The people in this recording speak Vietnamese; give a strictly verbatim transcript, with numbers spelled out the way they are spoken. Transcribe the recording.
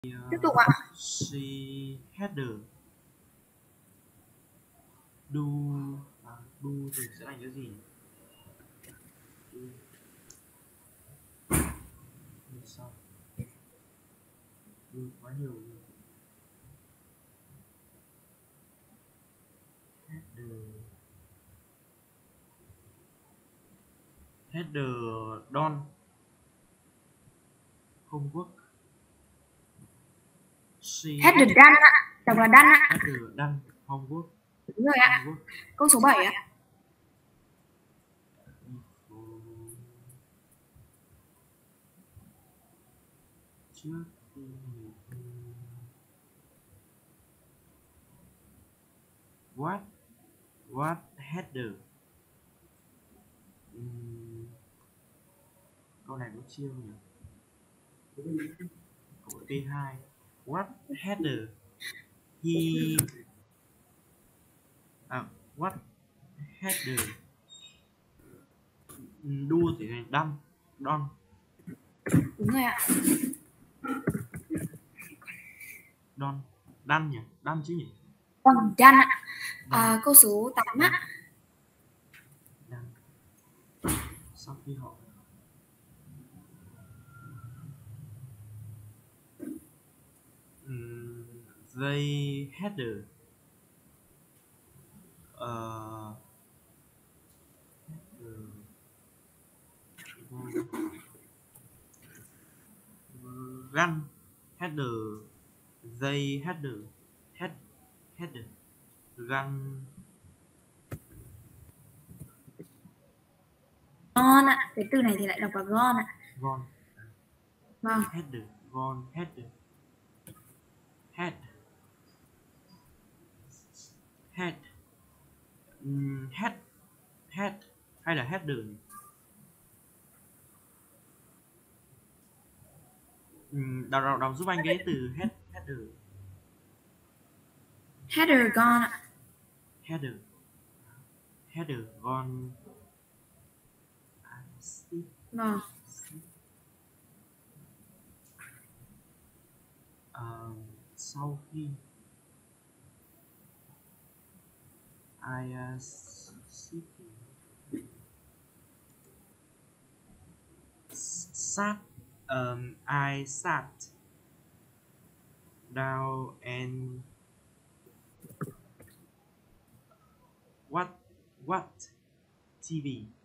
Tiếp tục ạ. She header do à, do thì sẽ là cái gì? Do. Như sau. Do quá nhiều rồi. Header header don homework. She Header done ạ. Đọc là done ạ. header done homework. Đúng rồi ạ. Homework. Câu số bảy ạ. Trước khi what what header. Uhm, câu này có chiêu nhỉ? Câu T hai what header he à, what header do thì thành done done. Đúng rồi ạ. Done done nhỉ? Done chứ nhỉ? Vâng, done ạ. À, câu số tám ạ. Done. Sau khi họ um, they header uh, gun header they header head header gun Gone ạ. Cái từ này thì lại đọc là gone ạ. gone. Vâng. Header gone header head head um, head head hay là header nhỉ? Um, đọc, đọc, đọc giúp anh cái từ head header Header gone ạ. header header gone. Vâng. Uh, sau khi I uh, sat um, I sat down and what what T V